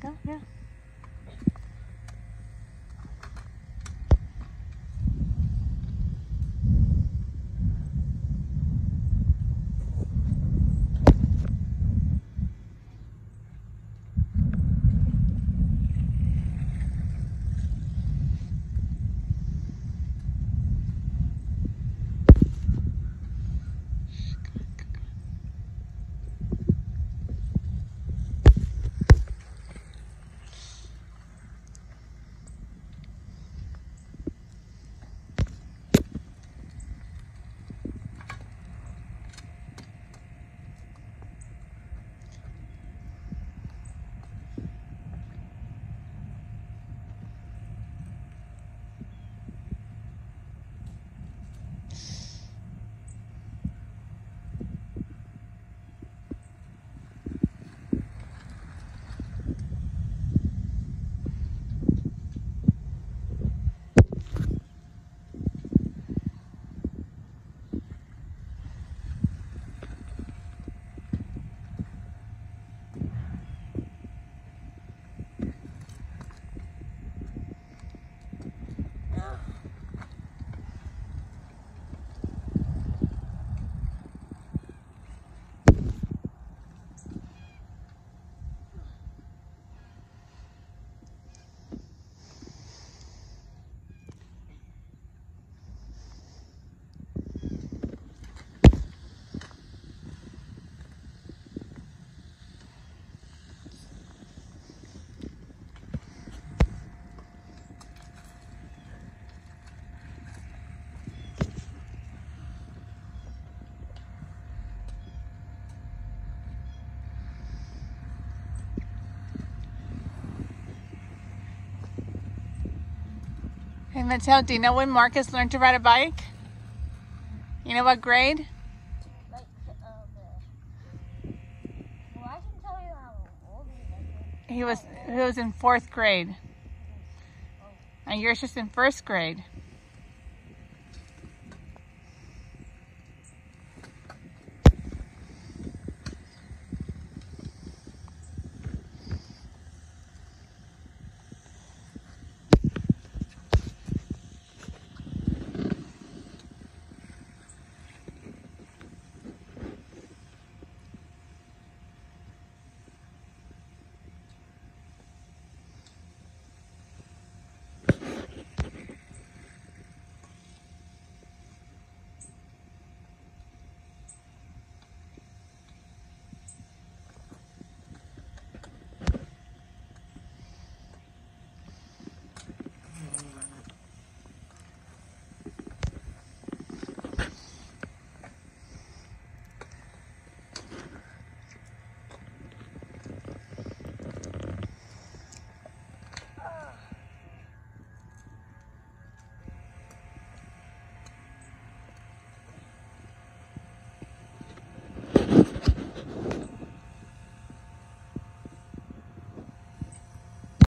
Yeah, yeah. Hey, Mateo, do you know when Marcus learned to ride a bike? You know what grade? Well, I can tell you how old he was. He was in 4th grade. And yours just in 1st grade.